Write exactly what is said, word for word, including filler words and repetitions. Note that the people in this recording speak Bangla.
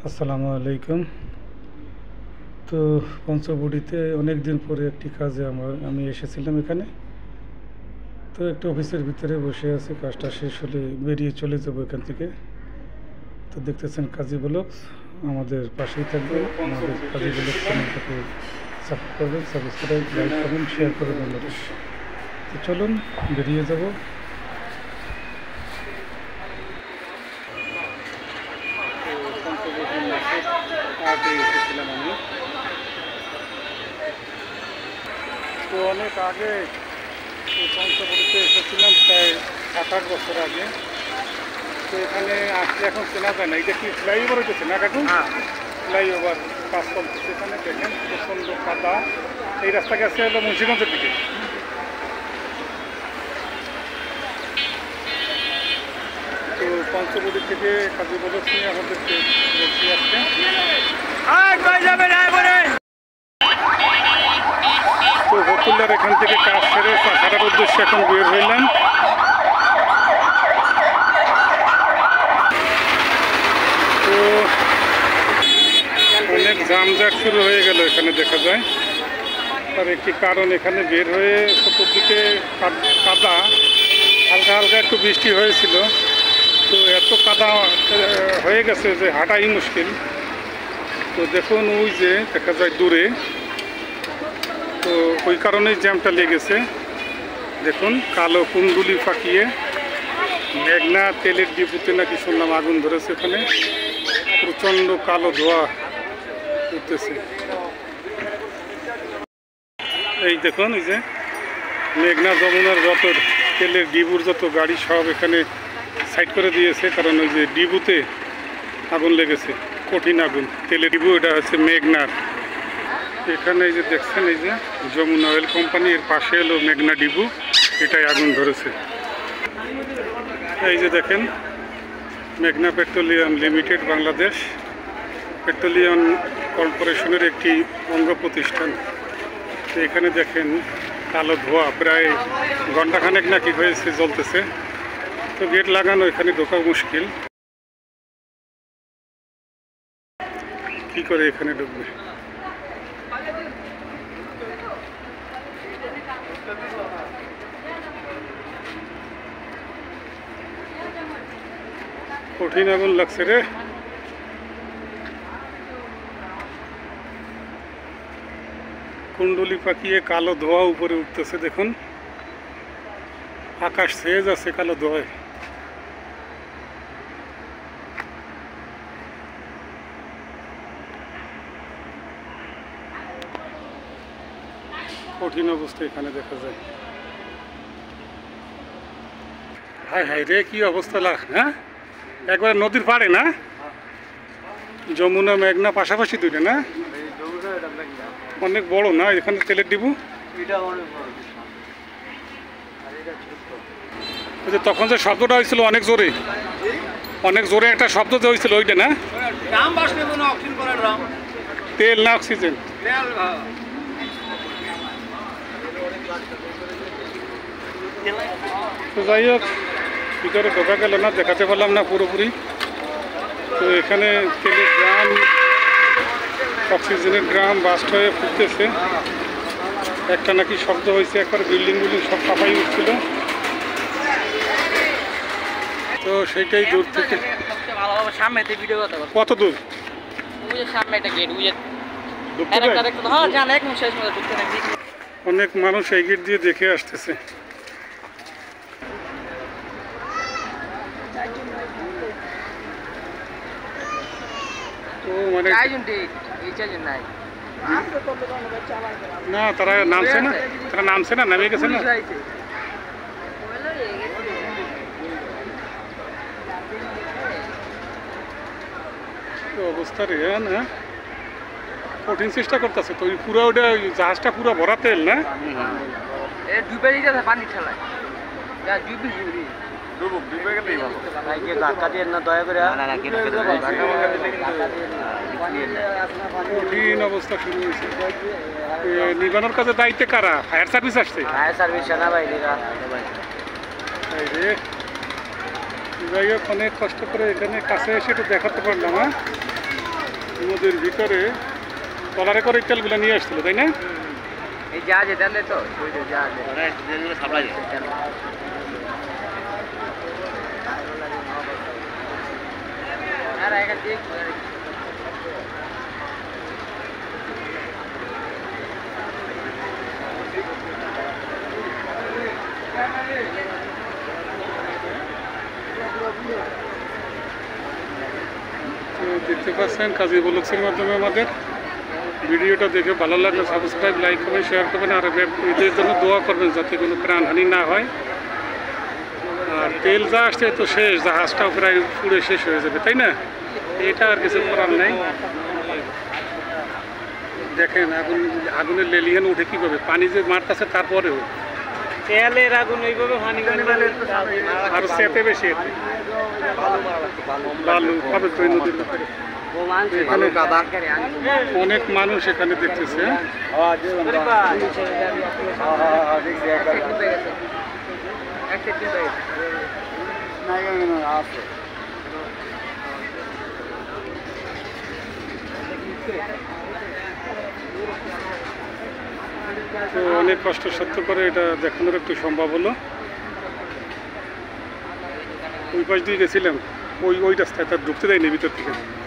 আসসালামু আলাইকুম। তো পঞ্চবটিতে অনেক দিন পরে একটি কাজে আমার আমি এসেছিলাম এখানে। তো একটা অফিসের ভিতরে বসে আছি, কাজটা শেষ হলে বেরিয়ে চলে যাবো এখান থেকে। তো দেখতেছেন কাজী ব্লগস, আমাদের পাশেই থাকবেন। আমাদের কাজী ব্লগস চ্যানেলটাকে সাপোর্ট করবেন, সাবস্ক্রাইব, লাইক করবেন, শেয়ার করে দেবেন। তো চলুন বেরিয়ে যাব। এসেছিলাম আমি তো অনেক আগে পঞ্চবটিতে এসেছিলাম, প্রায় সাত আট বছর আগে। তো এখানে আসলে এখন চেনা যায় না। এটা কি ফ্লাইওভার হইতেছে না কাকু? ফ্লাইওভার কাজ চলতেছে এখানে। দেখেন প্রচণ্ড কাদা। এই রাস্তা গেছে হলো মুন্সিগঞ্জের দিকে। তো পঞ্চবটি থেকে কাজী ব্লগস নিয়ে আমাদেরকে বলছি আসছে। তো বকুল্লার এখান থেকে কাজ সেরে চাষাটার উদ্দেশ্যে এখন বের হইলাম। তো অনেক জামজাট শুরু হয়ে গেল এখানে দেখা যায়। তার একটি কারণ, এখানে বের হয়ে চতুর্দিকে কাদা, হালকা হালকা একটু বৃষ্টি হয়েছিল। তো এত কাদা হয়ে গেছে যে হাঁটাই মুশকিল। তো দেখুন ওই যে দেখা যায় দূরে, তো ওই কারণেই জ্যামটা লেগেছে। দেখুন কালো কুণ্ডুলি পাকিয়ে মেঘনা তেলের ডিপুতে নাকি শুনলাম আগুন ধরেছে। ওখানে প্রচণ্ড কালো ধোঁয়া উঠতেছে। এই দেখুন এই যে মেঘনা যমুনার যত তেলের ডিবুর যত গাড়ি সব এখানে সাইড করে দিয়েছে, কারণ ওই যে ডিবুতে আগুন লেগেছে, কঠিন আগুন। তেলের ডিবু এটা হচ্ছে মেঘনার। এখানে এই যে দেখছেন এই যে যমুনা অয়েল কোম্পানি, এর পাশে হলো মেঘনা ডিবু, এটাই আগুন ধরেছে। এই যে দেখেন মেঘনা পেট্রোলিয়াম লিমিটেড বাংলাদেশ পেট্রোলিয়াম কর্পোরেশনের একটি অঙ্গ প্রতিষ্ঠান। তো এখানে দেখেন কালো ধোঁয়া, প্রায় ঘন্টাখানেক নাকি হয়েছে জ্বলতেছে। তো গেট লাগানো, এখানে ঢোকা মুশকিল। কি করে এখানে ঢুকবে? কঠিন আগুন লাগছে রে। কুণ্ডলি পাকিয়ে কালো ধোঁয়া উপরে উঠতেছে। দেখুন আকাশ ছেয়ে যাচ্ছে কালো ধোঁয়ায়। কঠিন অবস্থা এখানে দেখা যায়। হাই হাই রে, কি অবস্থা লাগ। হ্যাঁ, একবার নদীর পাড়ে না? যমুনা মেঘনা পাশাপাশি দুইটা না? অনেক বড় না এখানে তেলের ডিবু? তখন যে শব্দটা হয়েছিল অনেক জোরে, অনেক জোরে একটা শব্দ যে হয়েছিল ওইটা না? তেল না অক্সিজেন? তো যাই হোক, ভিতরে ঢোকা গেল না, দেখাতে পারলাম না পুরোপুরি। তো এখানে তেলের ড্রাম, অক্সিজেনের ড্রাম বাস্ট হয়ে ফুটতেছে। একটা নাকি শব্দ হয়েছে, একবার বিল্ডিং বিল্ডিং সব কাঁপাই উঠছিল। তো সেইটাই দূর থেকে। কত দূর? অনেক মানুষ এই গেট দিয়ে দেখে আসতেছে। তো মানে না, তারা নামছে না, তারা নামছে না, নামিয়ে গেছে না। অবস্থা রে না, কঠিন চেষ্টা করতেছে। তো পুরো ওটা জাহাজটা পুরো ভরা তেল না? পানি ঠেলায় কঠিন অবস্থা শুরু হয়েছে। নিবানোর কাছে দায়িত্বে কারা? ফায়ার সার্ভিস আসছে? ফায়ার সার্ভিস, সেনাবাহিনীরা। যাই হোক, অনেক কষ্ট করে এখানে কাছে এসে একটু দেখাতে পারলাম। হ্যাঁ, নদীর ভিতরে ট্রলারে করে তেলগুলো নিয়ে আসছিল, তাই না? এই জাহাজে তেলে তো ওই যে জাহাজে সাপ্লাই আর এখান থেকে তো দেখতে পাচ্ছেন কাজী ব্লগসের মাধ্যমে আমাদের ভিডিওটা দেখে ভালো লাগলে সাবস্ক্রাইব, লাইক করবেন, শেয়ার করবেন আর এদের জন্য দোয়া করবেন যাতে কোনো প্রাণহানি না হয়। আর তেল যা আসছে তো শেষ, জাহাজটাও প্রায় পুড়ে শেষ হয়ে যাবে, তাই না? এটা আর কিছু করার নেই। দেখেন আগুন, আগুনের লেলিহান উঠে কীভাবে, পানি যে মারতেছে তারপরেও তেলের আগুন ওইভাবে পানি আর সেতে বেশি বালু হবে তো এই নদীর ভিতরে। এখানে অনেক মানুষ এখানে দেখতেছে। তো অনেক কষ্ট সত্য করে এটা দেখানোর একটু সম্ভব হলো। ওই পাশ দিয়ে গেছিলাম, ওই ওই রাস্তায় তার ঢুকতে দেয়নি ভিতর থেকে।